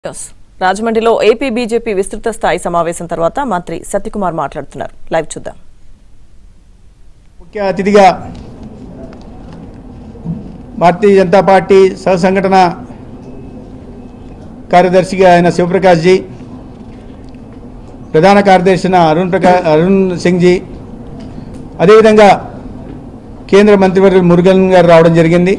రాజమండ్రిలో AP BJP విస్తృత స్థాయి సమావేశం తర్వాత మంత్రి సత్యకుమార్ మాట్లాడుతున్నారు. లైవ్ చూద్దాం. ముఖ్య అతిథిగా భారతీయ జనతా పార్టీ సహ సంఘటన కార్యదర్శిగా ఆయన శివప్రకాష్ జీ, ప్రధాన కార్యదర్శి అరుణ్ సింగ్ జీ, అదేవిధంగా కేంద్ర మంత్రివర్యులు మురుగన్ గారు రావడం జరిగింది.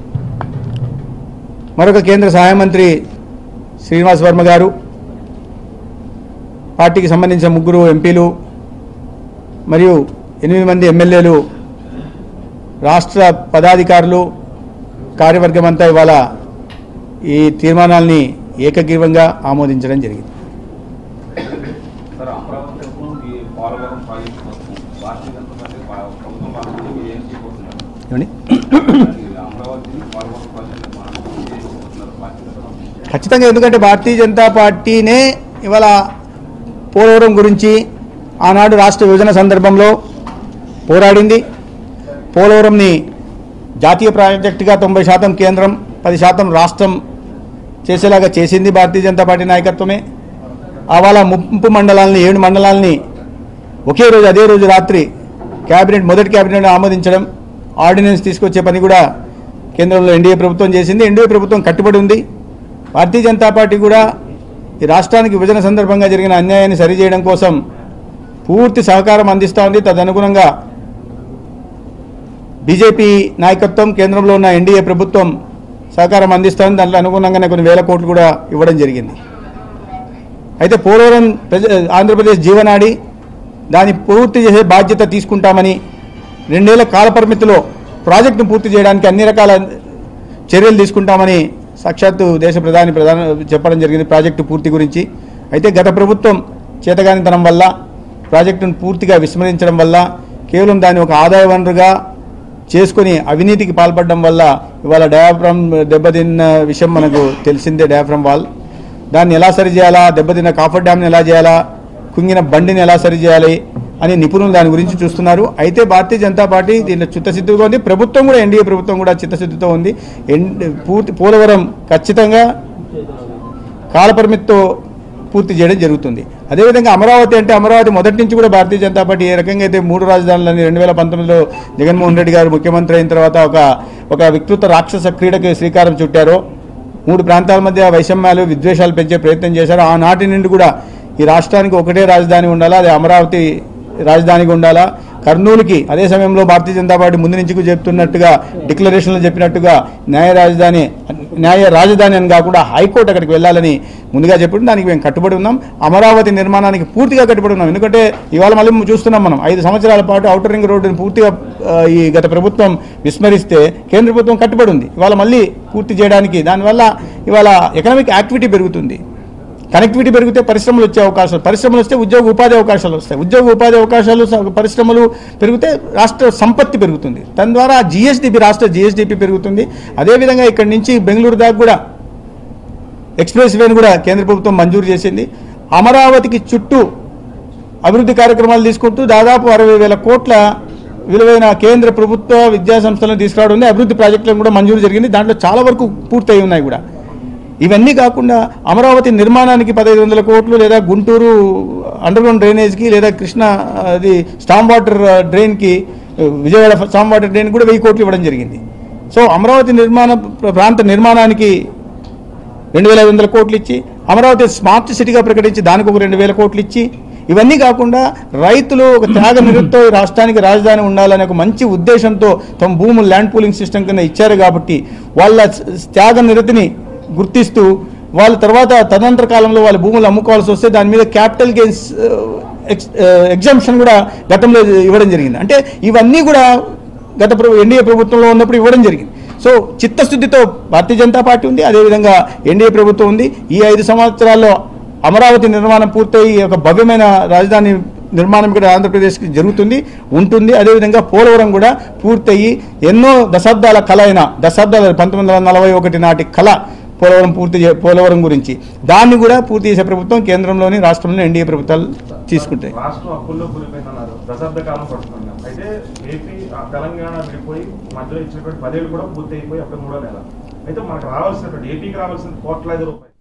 మరొక కేంద్ర సహాయ మంత్రి శ్రీనివాస్ వర్మ గారు, పార్టీకి సంబంధించిన 3 ఎంపీలు మరియు 8 మంది ఎమ్మెల్యేలు, రాష్ట్ర పదాధికారులు, కార్యవర్గం అంతా ఇవాళ ఈ తీర్మానాల్ని ఏకగ్రీవంగా ఆమోదించడం జరిగింది. ఖచ్చితంగా, ఎందుకంటే భారతీయ జనతా పార్టీనే ఇవాళ పోలవరం గురించి ఆనాడు రాష్ట్ర విభజన సందర్భంలో పోరాడింది. పోలవరంని జాతీయ ప్రాజెక్టుగా 90% కేంద్రం, 10% రాష్ట్రం చేసేలాగా చేసింది భారతీయ జనతా పార్టీ నాయకత్వమే. అవాళ ముంపు మండలాలని 7 మండలాలని ఒకే రోజు అదే రోజు రాత్రి మొదటి క్యాబినెట్ ఆమోదించడం, ఆర్డినెన్స్ తీసుకొచ్చే పని కూడా కేంద్రంలో ఎన్డీఏ ప్రభుత్వం చేసింది. ఎన్డీఏ ప్రభుత్వం కట్టుబడి ఉంది. భారతీయ జనతా పార్టీ కూడా ఈ రాష్ట్రానికి విభజన సందర్భంగా జరిగిన అన్యాయాన్ని సరిచేయడం కోసం పూర్తి సహకారం అందిస్తూ ఉంది. తదనుగుణంగా బీజేపీ నాయకత్వం, కేంద్రంలో ఉన్న ఎన్డీఏ ప్రభుత్వం సహకారం అందిస్తోంది. దాంట్లో అనుగుణంగానే కొన్ని వేల కోట్లు కూడా ఇవ్వడం జరిగింది. అయితే పోలవరం ఆంధ్రప్రదేశ్ జీవనాడి, దాన్ని పూర్తి చేసే బాధ్యత తీసుకుంటామని, 2 ఏళ్ల కాల పరిమితిలో ప్రాజెక్టును పూర్తి చేయడానికి అన్ని రకాల చర్యలు తీసుకుంటామని సాక్షాత్తు దేశ ప్రధాని చెప్పడం జరిగింది ప్రాజెక్టు పూర్తి గురించి. అయితే గత ప్రభుత్వం చేతగానితనం వల్ల, ప్రాజెక్టును పూర్తిగా విస్మరించడం వల్ల, కేవలం దాన్ని ఒక ఆదాయ వనరుగా చేసుకుని అవినీతికి పాల్పడడం వల్ల ఇవాళ డయాఫ్రమ్ దెబ్బతిన్న విషయం మనకు తెలిసిందే. డయాఫ్రమ్ వాల్ దాన్ని ఎలా సరిచేయాలా, దెబ్బతిన్న కాఫర్ డ్యామ్ని ఎలా చేయాలా, కుంగిన బండిని ఎలా సరిచేయాలి అని నిపుణులు దాని గురించి చూస్తున్నారు. అయితే భారతీయ జనతా పార్టీ దీంట్లో చిత్తశుద్ధిగా ఉంది. ప్రభుత్వం కూడా, ఎన్డీఏ ప్రభుత్వం కూడా చిత్తశుద్ధితో ఉంది. పోలవరం ఖచ్చితంగా కాలపరిమితితో పూర్తి చేయడం జరుగుతుంది. అదేవిధంగా అమరావతి అంటే, అమరావతి మొదటి నుంచి కూడా భారతీయ జనతా పార్టీ ఏ రకంగా అయితే 3 రాజధానులని 2019లో జగన్మోహన్ రెడ్డి గారు ముఖ్యమంత్రి అయిన తర్వాత ఒక వికృత రాక్షస క్రీడకి శ్రీకారం చుట్టారో, 3 ప్రాంతాల మధ్య వైషమ్యాలు, విద్వేషాలు పెంచే ప్రయత్నం చేశారు. ఆనాటి నుండి కూడా ఈ రాష్ట్రానికి ఒకటే రాజధాని ఉండాలా, అది అమరావతి రాజధానిగా ఉండాలా. కర్నూలుకి అదే సమయంలో భారతీయ జనతా పార్టీ ముందు నుంచి చెప్తున్నట్టుగా, డిక్లరేషన్లో చెప్పినట్టుగా న్యాయ రాజధాని అని కాకుండా హైకోర్టు అక్కడికి వెళ్ళాలని ముందుగా చెప్పడం, దానికి మేము కట్టుబడి ఉన్నాం. అమరావతి నిర్మాణానికి పూర్తిగా కట్టుబడి ఉన్నాం. ఎందుకంటే ఇవాళ మళ్ళీ చూస్తున్నాం మనం, 5 సంవత్సరాల పాటు ఔటర్ రింగ్ రోడ్డుని పూర్తిగా ఈ గత ప్రభుత్వం విస్మరిస్తే కేంద్ర ప్రభుత్వం కట్టుబడి ఉంది ఇవాళ మళ్ళీ పూర్తి చేయడానికి. దానివల్ల ఇవాళ ఎకనామిక్ యాక్టివిటీ పెరుగుతుంది, కనెక్టివిటీ పెరిగితే పరిశ్రమలు వచ్చే అవకాశాలు, పరిశ్రమలు వస్తే ఉద్యోగ ఉపాధి అవకాశాలు వస్తాయి, ఉద్యోగ ఉపాధి అవకాశాలు, పరిశ్రమలు పెరిగితే రాష్ట్ర సంపత్తి పెరుగుతుంది. దాని ద్వారా రాష్ట్ర జిఎస్డిపి పెరుగుతుంది. అదేవిధంగా ఇక్కడి నుంచి బెంగళూరు దాకా కూడా ఎక్స్ప్రెస్ వేని కూడా కేంద్ర ప్రభుత్వం మంజూరు చేసింది. అమరావతికి చుట్టూ అభివృద్ధి కార్యక్రమాలు తీసుకుంటూ దాదాపు 60,000 కోట్ల విలువైన కేంద్ర ప్రభుత్వ విద్యా సంస్థలను తీసుకురావడం ఉంది. అభివృద్ధి ప్రాజెక్టులను కూడా మంజూరు జరిగింది. దాంట్లో చాలా వరకు పూర్తయి ఉన్నాయి కూడా. ఇవన్నీ కాకుండా అమరావతి నిర్మాణానికి 1,500 కోట్లు, లేదా గుంటూరు అండర్గ్రౌండ్ డ్రైనేజ్కి, లేదా కృష్ణా అది స్టామ్ వాటర్ డ్రైన్కి, విజయవాడ స్టామ్ వాటర్ డ్రైన్ కూడా 1000 కోట్లు ఇవ్వడం జరిగింది. సో అమరావతి ప్రాంత నిర్మాణానికి 2,500 కోట్లు ఇచ్చి, అమరావతి స్మార్ట్ సిటీగా ప్రకటించి దానికి ఒక 2,000 కోట్లు ఇచ్చి, ఇవన్నీ కాకుండా రైతులు ఒక త్యాగ నిరతితో రాష్ట్రానికి రాజధాని ఉండాలనే ఒక మంచి ఉద్దేశంతో తమ భూములు ల్యాండ్ పూలింగ్ సిస్టమ్ కింద ఇచ్చారు. కాబట్టి వాళ్ళ త్యాగ నిరతిని గుర్తిస్తూ వాళ్ళ తర్వాత తదనంతర కాలంలో వాళ్ళ భూములు అమ్ముకోవాల్సి వస్తే దాని మీద క్యాపిటల్ గెయిన్స్ ఎగ్జంప్షన్ కూడా గతంలో ఇవ్వడం జరిగింది. అంటే ఇవన్నీ కూడా గత ఎన్డీఏ ప్రభుత్వంలో ఉన్నప్పుడు ఇవ్వడం జరిగింది. సో చిత్తశుద్ధితో భారతీయ జనతా పార్టీ ఉంది, అదేవిధంగా ఎన్డీఏ ప్రభుత్వం ఉంది. ఈ 5 సంవత్సరాల్లో అమరావతి నిర్మాణం పూర్తయి ఒక భవ్యమైన రాజధాని నిర్మాణం కూడా ఆంధ్రప్రదేశ్కి జరుగుతుంది, ఉంటుంది. అదేవిధంగా పోలవరం కూడా పూర్తయి ఎన్నో దశాబ్దాల కళ అయిన 1941 నాటి కళ పోలవరం గురించి, దాన్ని కూడా పూర్తి చేసే ప్రభుత్వం కేంద్రంలోని, రాష్ట్రంలోని ఎన్డీఏ ప్రభుత్వాలు తీసుకుంటాయి. తెలంగాణ విడిపోయి మధ్యలో ఇచ్చినటువంటి 10 ఏళ్ళు కూడా పూర్తి అయిపోయి అప్పుడు 3వ నెల అయితే మనకు రావాల్సినటువంటి ఏపీకి రావాల్సిన ₹1,00,00,000